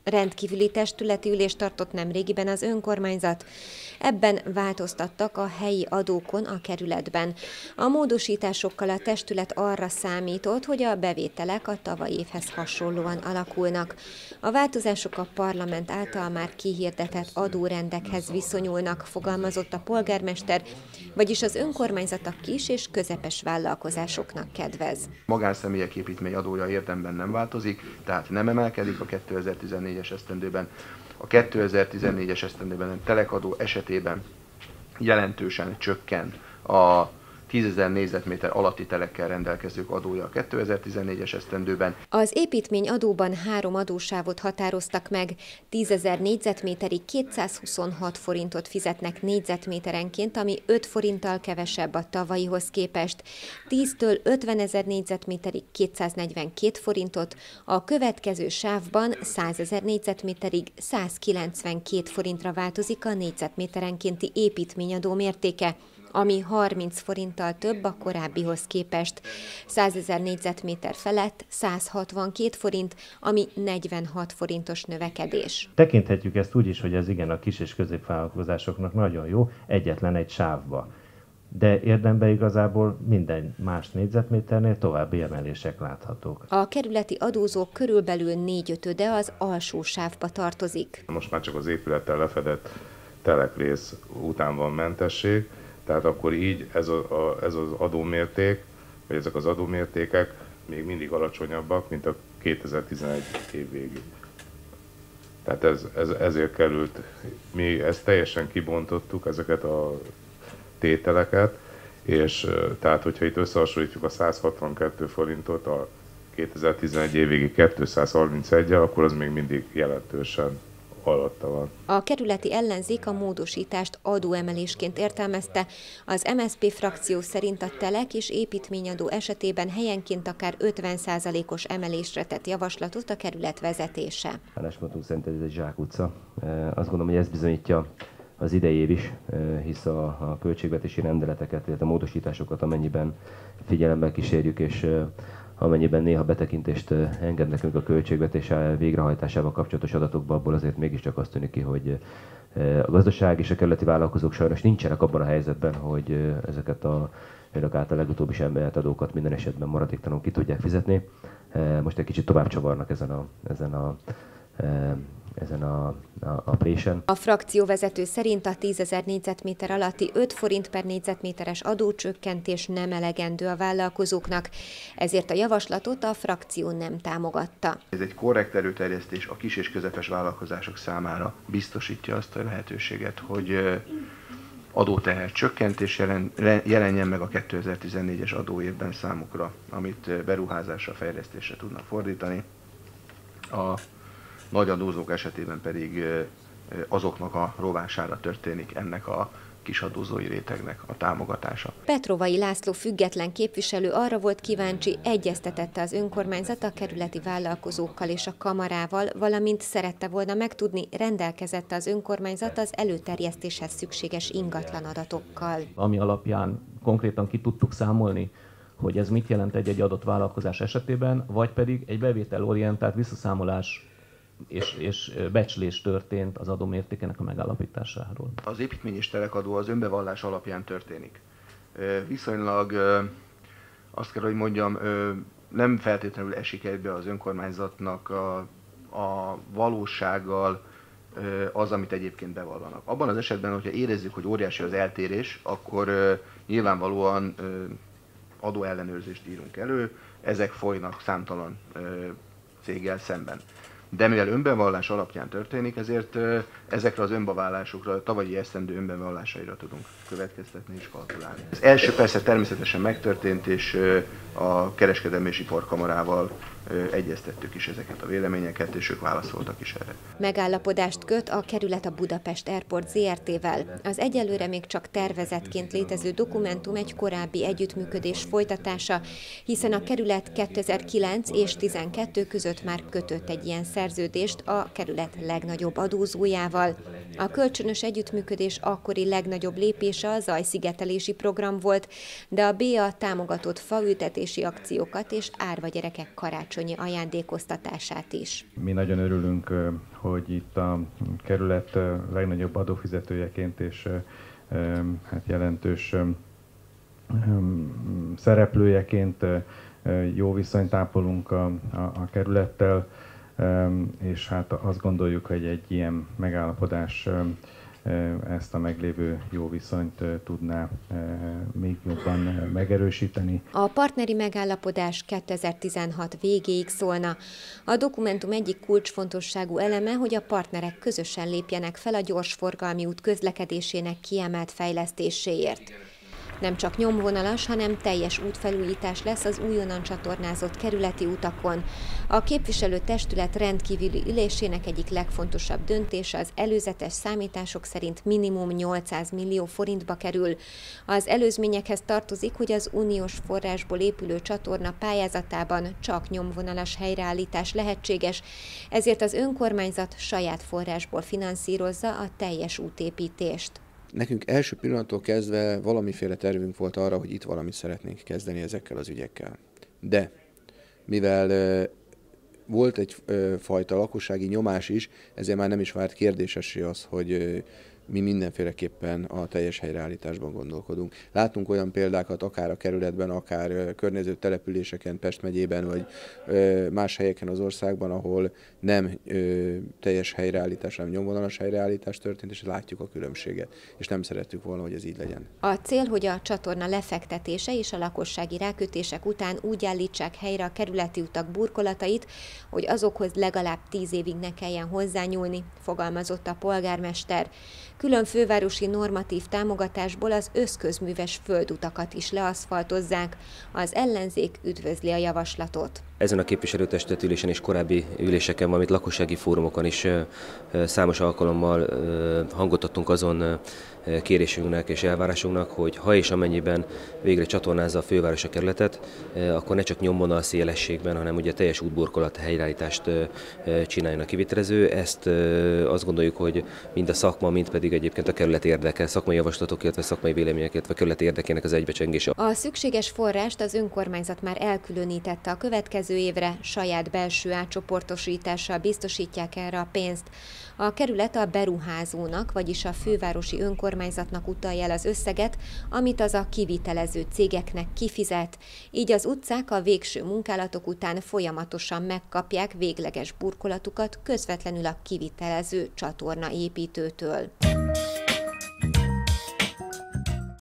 Rendkívüli testületi ülést tartott nemrégiben az önkormányzat. Ebben változtattak a helyi adókon a kerületben. A módosításokkal a testület arra számított, hogy a bevételek a tavalyi évhez hasonlóan alakulnak. A változások a parlament által már kihirdetett adórendekhez viszonyulnak, fogalmazott a polgármester, vagyis az önkormányzat a kis és közepes vállalkozásoknak kedvez. Magánszemélyek építményadója érdemben nem változik, tehát nem emelkedik a 2014-es esztendőben. A 2014-es esztendőben a telekadó esetében jelentősen csökken a 10.000 négyzetméter alatti telekkel rendelkezők adója a 2014-es esztendőben. Az építményadóban 3 adósávot határoztak meg. 10.000 négyzetméterig 226 forintot fizetnek négyzetméterenként, ami 5 forinttal kevesebb a tavalyihoz képest. 10-től 50.000 négyzetméterig 242 forintot, a következő sávban 100.000 négyzetméterig 192 forintra változik a négyzetméterenkénti építményadó mértéke, ami 30 forinttal több a korábbihoz képest. 100.000 négyzetméter felett 162 forint, ami 46 forintos növekedés. Tekinthetjük ezt úgy is, hogy ez igen a kis és középvállalkozásoknak nagyon jó, egyetlen egy sávba. De érdemben igazából minden más négyzetméternél további emelések láthatók. A kerületi adózók körülbelül 4/5 az alsó sávba tartozik. Most már csak az épülettel lefedett telekrész után van mentesség, tehát akkor így ez az adómérték, vagy ezek az adómértékek még mindig alacsonyabbak, mint a 2011 év végig. Tehát ezért került, mi ezt teljesen kibontottuk, ezeket a tételeket, és tehát hogyha itt összehasonlítjuk a 162 forintot a 2011 év végi 231-jel, akkor az még mindig jelentősen alatta van. A kerületi ellenzék a módosítást adóemelésként értelmezte. Az MSZP frakció szerint a telek és építményadó esetében helyenként akár 50%-os emelésre tett javaslatot a kerület vezetése. Álláspontunk szerint ez egy zsákutca. Azt gondolom, hogy ez bizonyítja az idei év is, hisz a költségvetési rendeleteket, illetve a módosításokat amennyiben figyelembe kísérjük, és amennyiben néha betekintést enged nekünk a költségvetés végrehajtásával kapcsolatos adatokba, abból azért mégiscsak azt tűnik ki, hogy a gazdaság és a kerületi vállalkozók sajnos nincsenek abban a helyzetben, hogy ezeket a önök által legutóbb is emelt adókat minden esetben maradéktalanul ki tudják fizetni. Most egy kicsit tovább csavarnak ezen a présen. A frakcióvezető szerint a 10.000 négyzetméter alatti 5 forint per négyzetméteres adócsökkentés nem elegendő a vállalkozóknak, ezért a javaslatot a frakció nem támogatta. Ez egy korrekt erőterjesztés a kis és közepes vállalkozások számára biztosítja azt a lehetőséget, hogy adóteher csökkentés jelenjen meg a 2014-es adóévben számukra, amit beruházásra, fejlesztésre tudnak fordítani. A nagy adózók esetében pedig azoknak a rovására történik ennek a kis adózói rétegnek a támogatása. Petrovai László független képviselő arra volt kíváncsi, egyeztetette az önkormányzat a kerületi vállalkozókkal és a kamarával, valamint szerette volna megtudni, rendelkezett az önkormányzat az előterjesztéshez szükséges ingatlan adatokkal. Ami alapján konkrétan ki tudtuk számolni, hogy ez mit jelent egy adott vállalkozás esetében, vagy pedig egy bevételorientált visszaszámolás és becslés történt az adómértékének a megállapításáról. Az építmény és telekadó az önbevallás alapján történik. Viszonylag azt kell, hogy mondjam, nem feltétlenül esik egybe az önkormányzatnak a valósággal az, amit egyébként bevallanak. Abban az esetben, hogyha érezzük, hogy óriási az eltérés, akkor nyilvánvalóan adóellenőrzést írunk elő, ezek folynak számtalan céggel szemben. De mivel önbevallás alapján történik, ezért ezekre az önbevallásokra, a tavalyi esztendő önbevallásaira tudunk következtetni és kalkulálni. Az első persze természetesen megtörtént, és a kereskedelmi és iparkamarával egyeztettük is ezeket a véleményeket, és ők válaszoltak is erre. Megállapodást köt a kerület a Budapest Airport Zrt-vel. Az egyelőre még csak tervezetként létező dokumentum egy korábbi együttműködés folytatása, hiszen a kerület 2009 és 2012 között már kötött egy ilyen szerződést a kerület legnagyobb adózójával. A kölcsönös együttműködés akkori legnagyobb lépése a zajszigetelési program volt, de a BA támogatott faültetési akciókat és árva gyerekek karácsonyi ajándékoztatását is. Mi nagyon örülünk, hogy itt a kerület legnagyobb adófizetőjeként és hát jelentős szereplőjeként jó viszonyt ápolunk a kerülettel, és hát azt gondoljuk, hogy egy ilyen megállapodás ezt a meglévő jó viszonyt tudná még jobban megerősíteni. A partneri megállapodás 2016 végéig szólna. A dokumentum egyik kulcsfontosságú eleme, hogy a partnerek közösen lépjenek fel a gyorsforgalmi út közlekedésének kiemelt fejlesztéséért. Nem csak nyomvonalas, hanem teljes útfelújítás lesz az újonnan csatornázott kerületi utakon. A képviselőtestület rendkívüli ülésének egyik legfontosabb döntése az előzetes számítások szerint minimum 800 millió forintba kerül. Az előzményekhez tartozik, hogy az uniós forrásból épülő csatorna pályázatában csak nyomvonalas helyreállítás lehetséges, ezért az önkormányzat saját forrásból finanszírozza a teljes útépítést. Nekünk első pillanattól kezdve valamiféle tervünk volt arra, hogy itt valamit szeretnénk kezdeni ezekkel az ügyekkel. De mivel volt egyfajta lakossági nyomás is, ezért már nem is vált kérdésessé az, hogy mi mindenféleképpen a teljes helyreállításban gondolkodunk. Látunk olyan példákat akár a kerületben, akár környező településeken, Pest megyében, vagy más helyeken az országban, ahol nem teljes helyreállítás, hanem nyomvonalas helyreállítás történt, és látjuk a különbséget. És nem szerettük volna, hogy ez így legyen. A cél, hogy a csatorna lefektetése és a lakossági rákötések után úgy állítsák helyre a kerületi utak burkolatait, hogy azokhoz legalább 10 évig ne kelljen hozzányúlni, fogalmazott a polgármester. Külön fővárosi normatív támogatásból az összközműves földutakat is leaszfaltozzák. Az ellenzék üdvözli a javaslatot. Ezen a képviselőtestület ülésen és korábbi üléseken, valamint lakossági fórumokon is számos alkalommal hangot adtunk azon kérésünknek és elvárásunknak, hogy ha és amennyiben végre csatornázza a főváros a kerületet, akkor ne csak nyomvonal szélességben, hanem ugye teljes útburkolat helyreállítást csináljon a kivitelező. Ezt azt gondoljuk, hogy mind a szakma, mind pedig egyébként a kerület érdeke, szakmai javaslatok, illetve szakmai vélemények, illetve a kerület érdekének az egybecsengése. A szükséges forrást az önkormányzat már elkülönítette a következő évre, saját belső átcsoportosítással biztosítják erre a pénzt. A kerület a beruházónak, vagyis a fővárosi önkormányzatnak utalja el az összeget, amit az a kivitelező cégeknek kifizet. Így az utcák a végső munkálatok után folyamatosan megkapják végleges burkolatukat közvetlenül a kivitelező csatornaépítőtől.